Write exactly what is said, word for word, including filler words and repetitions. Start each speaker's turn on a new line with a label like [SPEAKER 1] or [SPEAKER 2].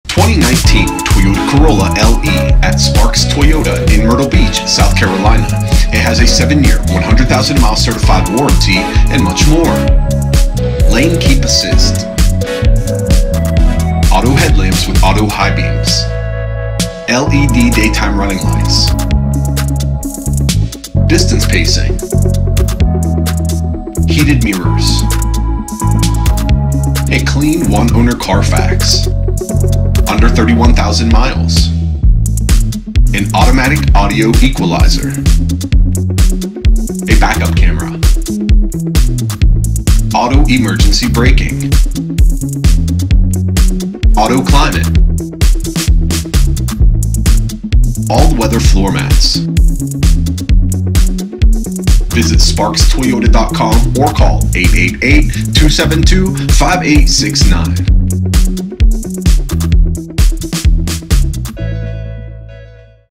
[SPEAKER 1] twenty nineteen Toyota Corolla L E at Sparks Toyota in Myrtle Beach, South Carolina. It has a seven year, one hundred thousand mile certified warranty and much more. Lane keep assist. Auto headlamps with auto high beams. L E D daytime running lights. Distance pacing. Heated mirrors. A clean one-owner CARFAX. Under thirty-one thousand miles. An automatic audio equalizer. A backup camera. Auto emergency braking. Auto climate. All-weather floor mats. Visit sparks toyota dot com or call eight eight eight, two seven two, five eight six nine.